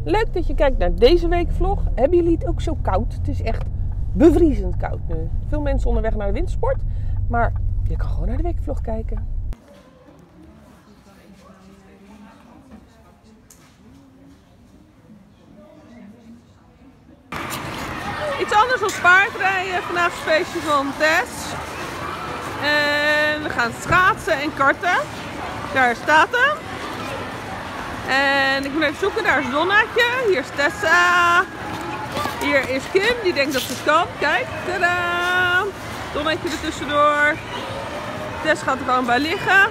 Leuk dat je kijkt naar deze weekvlog. Hebben jullie het ook zo koud? Het is echt bevriezend koud nu. Veel mensen onderweg naar de wintersport. Maar je kan gewoon naar de weekvlog kijken. Iets anders dan paardrijden. Vandaag een feestje van Tess. En we gaan schaatsen en karten. Daar staat hem. En ik moet even zoeken, daar is Donnaatje. Hier is Tessa. Hier is Kim, die denkt dat ze het kan. Kijk, tadaa! Donnaatje er tussendoor. Tess gaat er gewoon bij liggen.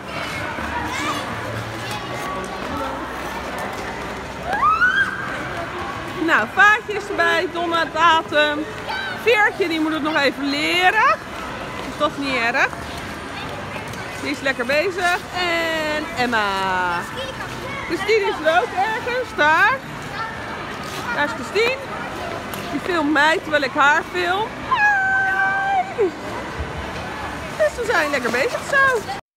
Nou, Vaatje is erbij, Donna datum. Veertje, die moet het nog even leren. Dus dat is niet erg. Die is lekker bezig. En Emma. Christine is er ook ergens, daar. Daar is Christine. Die filmt mij terwijl ik haar film. Hi. Dus we zijn lekker bezig zo.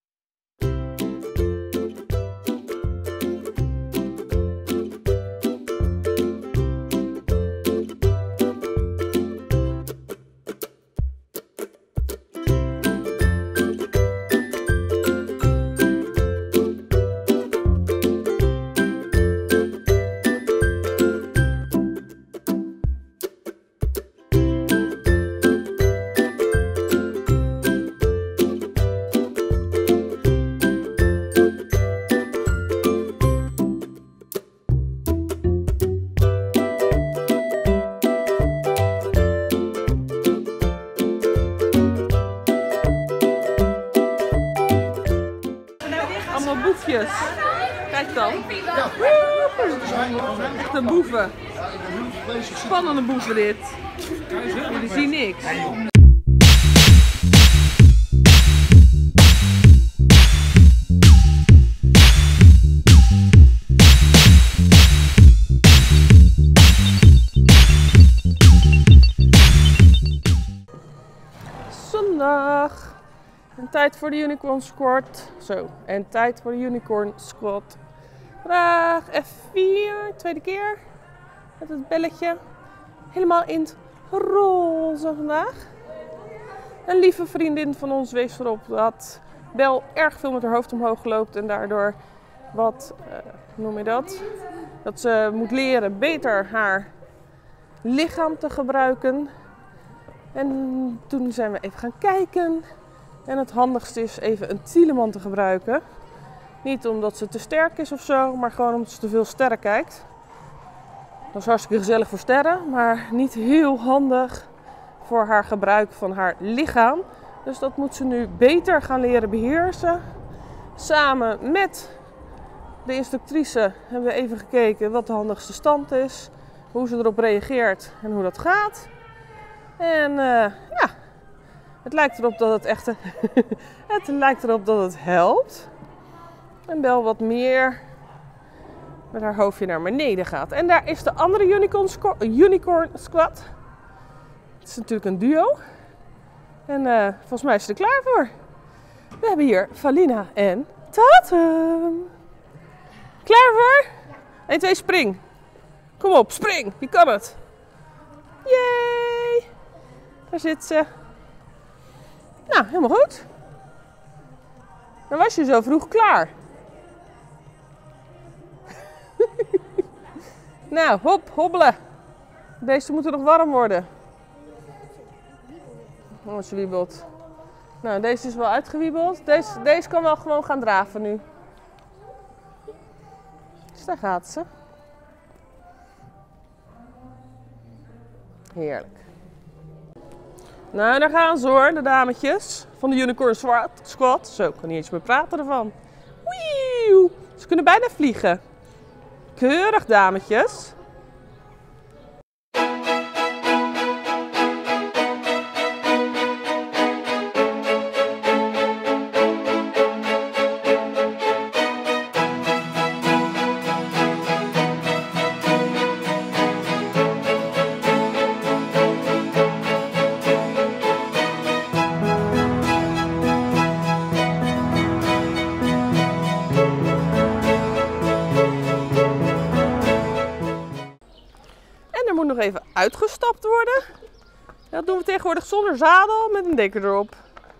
Boefjes. Kijk dan. Echt een boeven. Spannende boeven dit. Jullie zien niks. Zondag. En tijd voor de unicorn squat. Zo, en tijd voor de unicorn squat. Vraag F4, tweede keer. Met het belletje. Helemaal in het roze vandaag. Een lieve vriendin van ons wees erop dat Bel erg veel met haar hoofd omhoog loopt. En daardoor wat, hoe noem je dat? Dat ze moet leren beter haar lichaam te gebruiken. En toen zijn we even gaan kijken. En het handigste is even een Tieleman te gebruiken. Niet omdat ze te sterk is of zo, maar gewoon omdat ze te veel sterren kijkt. Dat is hartstikke gezellig voor sterren, maar niet heel handig voor haar gebruik van haar lichaam. Dus dat moet ze nu beter gaan leren beheersen. Samen met de instructrice hebben we even gekeken wat de handigste stand is. Hoe ze erop reageert en hoe dat gaat. En ja... Het lijkt erop dat het echt het lijkt erop dat het helpt. En Bel wat meer met haar hoofdje naar beneden gaat. En daar is de andere unicorn squat. Het is natuurlijk een duo. En volgens mij is ze er klaar voor. We hebben hier Valina en Tatum. Klaar voor? 1, 2, spring. Kom op, spring. Je kan het. Yay! Daar zit ze. Nou, helemaal goed. Dan was je zo vroeg klaar. Nou, hop, hobbelen. Deze moeten nog warm worden. Oh, ze wiebelt. Nou, deze is wel uitgewiebeld. Deze kan wel gewoon gaan draven nu. Dus daar gaat ze. Heerlijk. Nou, daar gaan ze hoor, de dametjes van de unicorn squat. Zo, ik kan niet eens meer praten ervan. Wieuw, ze kunnen bijna vliegen. Keurig, dametjes. er moet nog even uitgestapt worden. Dat doen we tegenwoordig zonder zadel met een deken erop.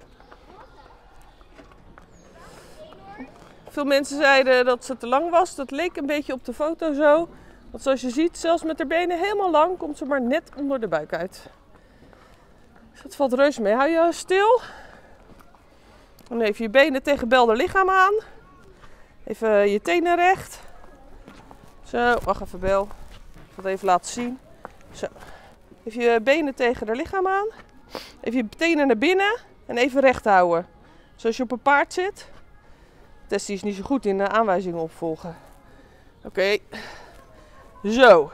Veel mensen zeiden dat ze te lang was. Dat leek een beetje op de foto zo. Want zoals je ziet, zelfs met haar benen helemaal lang, komt ze maar net onder de buik uit. Dus dat valt reuze mee. Hou je stil. Dan even je benen tegen belder lichaam aan. Even je tenen recht. Zo, wacht even Bel. Ik zal het even laten zien. Zo. Even je benen tegen haar lichaam aan. Even je tenen naar binnen. En even recht houden. Zoals je op een paard zit. Tessie is niet zo goed in de aanwijzingen opvolgen. Oké. Zo.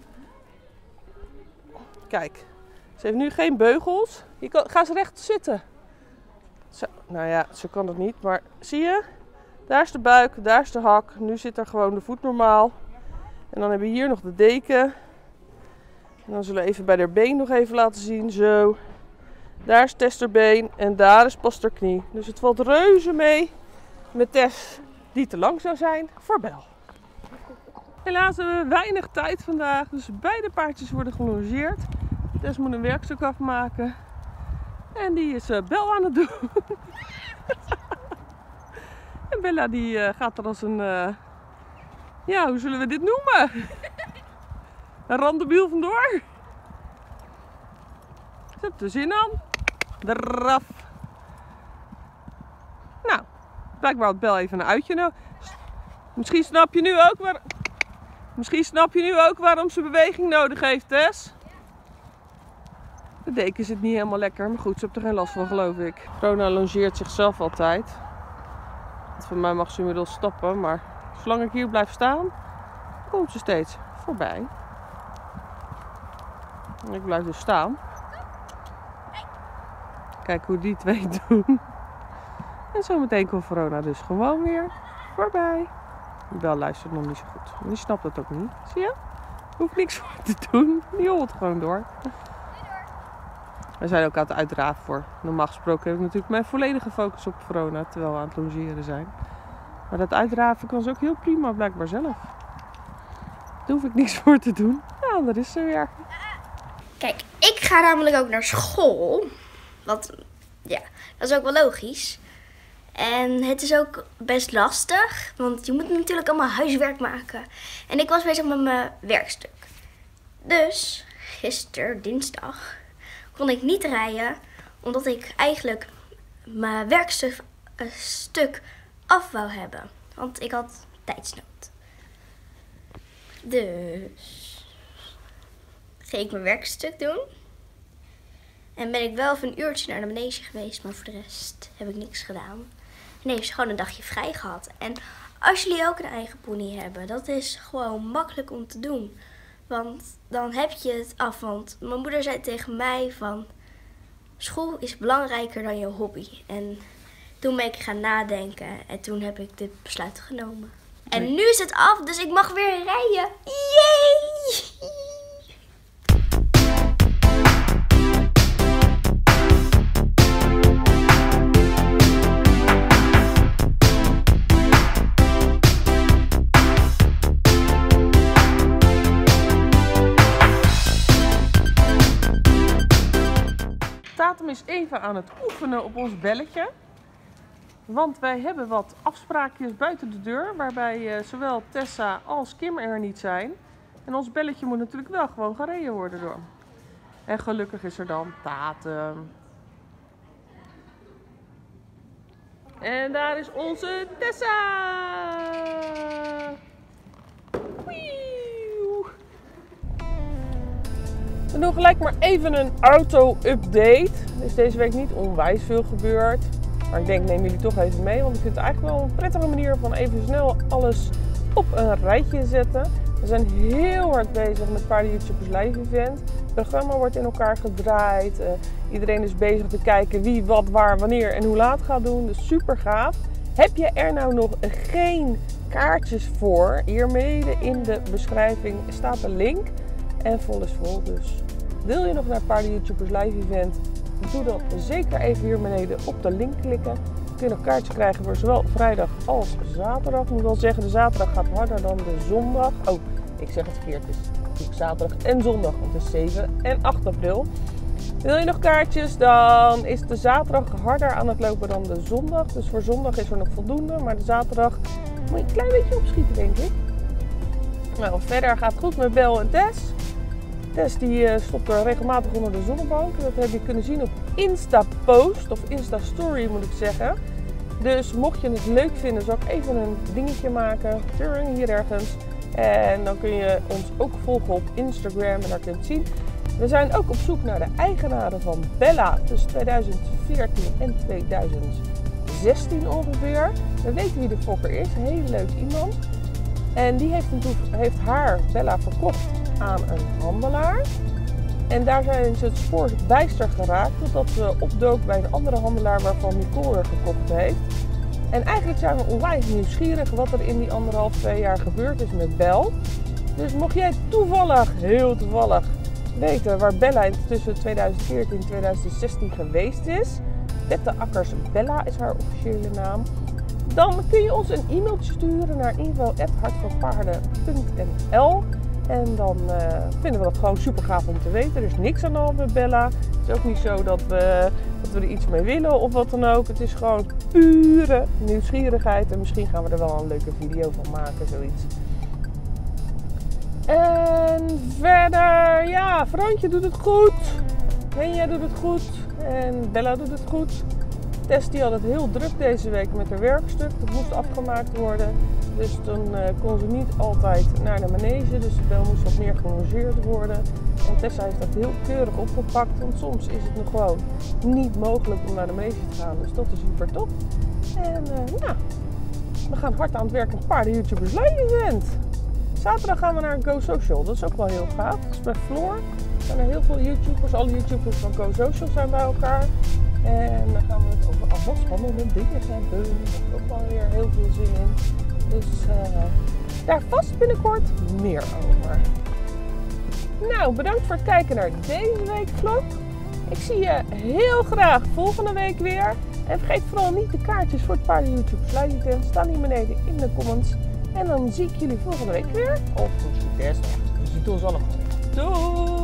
Kijk. Ze heeft nu geen beugels. Ga ze recht zitten. Zo. Nou ja, zo kan het niet. Maar zie je? Daar is de buik, daar is de hak. Nu zit er gewoon de voet normaal. En dan hebben we hier nog de deken. En dan zullen we even bij haar been nog even laten zien. Zo. Daar is Tess haar been en daar is pas haar knie. Dus het valt reuze mee met Tess die te lang zou zijn voor Bel. Helaas hebben we weinig tijd vandaag. Dus beide paardjes worden gelongeerd. Tess moet een werkstuk afmaken. En die is Bel aan het doen. En Bella die gaat er als een, ja, hoe zullen we dit noemen? Een randebiel vandoor. Ze heeft er zin aan. Draf. Nou, blijkbaar had Bel even een uitje nodig. Misschien snap je nu ook waarom ze beweging nodig heeft, Tess. De deken zit niet helemaal lekker, maar goed, ze heeft er geen last van, geloof ik. Verona longeert zichzelf altijd. Van mij mag ze inmiddels stappen, maar zolang ik hier blijf staan, komt ze steeds voorbij. En ik blijf dus staan. Kijk hoe die twee doen. En zometeen komt Verona dus gewoon weer voorbij. Bel luistert nog niet zo goed. Die snapt het ook niet. Zie je? Hoeft niks voor te doen. Die holt gewoon door. We zijn ook aan het uitdraven voor. Normaal gesproken heb ik natuurlijk mijn volledige focus op Verona terwijl we aan het longeren zijn. Maar dat uitdraven kan ze ook heel prima blijkbaar zelf. Daar hoef ik niks voor te doen. Ja, dat is ze weer. Kijk, ik ga namelijk ook naar school. Want ja, dat is ook wel logisch. En het is ook best lastig, want je moet natuurlijk allemaal huiswerk maken. En ik was bezig met mijn werkstuk. Dus gisteren, dinsdag, kon ik niet rijden, omdat ik eigenlijk mijn werkstuk af wou hebben. Want ik had tijdsnood. Dus ging ik mijn werkstuk doen. En ben ik wel even een uurtje naar de manege geweest, maar voor de rest heb ik niks gedaan. En heeft ze gewoon een dagje vrij gehad. En als jullie ook een eigen pony hebben, dat is gewoon makkelijk om te doen. Want dan heb je het af. Want mijn moeder zei tegen mij van, school is belangrijker dan je hobby. En toen ben ik gaan nadenken en toen heb ik dit besluit genomen. En nu is het af, dus ik mag weer rijden. Yay! Tatum is even aan het oefenen op ons belletje. Want wij hebben wat afspraakjes buiten de deur. Waarbij zowel Tessa als Kim er niet zijn. En ons belletje moet natuurlijk wel gewoon gereden worden door. En gelukkig is er dan Tatum. En daar is onze Tessa. We doen gelijk maar even een auto-update. Er is deze week niet onwijs veel gebeurd. Maar ik denk, neem jullie toch even mee. Want ik vind het eigenlijk wel een prettige manier van even snel alles op een rijtje zetten. We zijn heel hard bezig met Paarden YouTubers Live Event. Het programma wordt in elkaar gedraaid. Iedereen is bezig te kijken wie, wat, waar, wanneer en hoe laat gaat doen. Dus super gaaf. Heb je er nou nog geen kaartjes voor? Hier mede in de beschrijving staat een link. En vol is vol. Dus wil je nog naar Paarden YouTubers Live Event? Doe dan zeker even hier beneden op de link klikken. Dan kun je nog kaartjes krijgen voor zowel vrijdag als zaterdag. Ik moet wel zeggen, de zaterdag gaat harder dan de zondag. Oh, ik zeg het verkeerd. Dus natuurlijk zaterdag en zondag, want het is 7 en 8 april. Wil je nog kaartjes, dan is de zaterdag harder aan het lopen dan de zondag. Dus voor zondag is er nog voldoende, maar de zaterdag moet je een klein beetje opschieten, denk ik. Nou, verder gaat het goed met Bel en Tess. Tess die stopt er regelmatig onder de zonnebank. Dat heb je kunnen zien op Insta-post, of Insta-story moet ik zeggen. Dus mocht je het leuk vinden, zal ik even een dingetje maken. Hier ergens. En dan kun je ons ook volgen op Instagram en daar kun je het zien. We zijn ook op zoek naar de eigenaren van Bella tussen 2014 en 2016 ongeveer. We weten wie de fokker is, een heel leuk iemand. En die heeft haar Bella verkocht aan een handelaar. En daar zijn ze het spoor bijster geraakt totdat ze opdook bij een andere handelaar waarvan Nicole er gekocht heeft. En eigenlijk zijn we onwijs nieuwsgierig wat er in die 1,5-2 jaar gebeurd is met Bel. Dus mocht jij toevallig, heel toevallig, weten waar Bella tussen 2014 en 2016 geweest is. Bette Akkers Bella is haar officiële naam. Dan kun je ons een e-mailtje sturen naar info@hartvanpaarden.nl. En dan vinden we dat gewoon super gaaf om te weten. Er is niks aan de hand met Bella. Het is ook niet zo dat we er iets mee willen of wat dan ook. Het is gewoon pure nieuwsgierigheid. En misschien gaan we er wel een leuke video van maken, zoiets. En verder, ja, Frantje doet het goed. Henja doet het goed. En Bella doet het goed. Tess die had het heel druk deze week met haar werkstuk. Dat moest afgemaakt worden. Dus toen kon ze niet altijd naar de manege. Dus de bel moest wat meer gelongeerd worden. En Tessa heeft dat heel keurig opgepakt. Want soms is het nog gewoon niet mogelijk om naar de manege te gaan. Dus dat is super top. En ja, we gaan hard aan het werk een paarden YouTubers Live Event. Zaterdag gaan we naar Go Social. Dat is ook wel heel gaaf. Dat is bij Floor. Er zijn er heel veel YouTubers. Alle YouTubers van Go Social zijn bij elkaar. En dan gaan we het over allemaal spannende dingen hebben. Daar heb ik ook wel weer heel veel zin in. Dus daar vast binnenkort meer over. Nou, bedankt voor het kijken naar deze week vlog. Ik zie je heel graag volgende week weer. En vergeet vooral niet de kaartjes voor het paarden YouTube Live Event. Staan hier beneden in de comments. En dan zie ik jullie volgende week weer. Of misschien best. Je ziet ons allemaal. Doei!